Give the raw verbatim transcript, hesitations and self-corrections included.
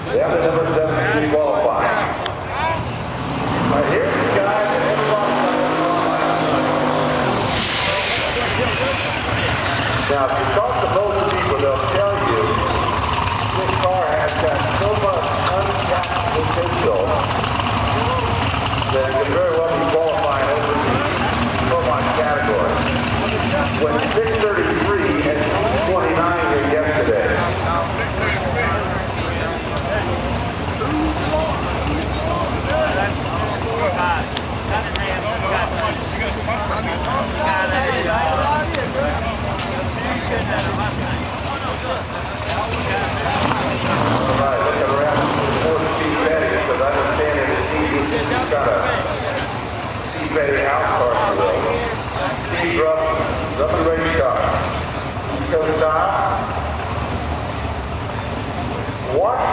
Yeah, the number seventeen qualifying. Right, here's the guy that everybody now, if you talk to most people, they'll tell you this car has got so much untapped potential that it could very well be qualifying over the pro-line category. Went six thirty-three and twenty-nine here yesterday. Alright, looking around for Steve Petty, because I understand that he's got a Steve Petty house car to roll. Steve Drummond, Drummond race car. East Coast style. Watch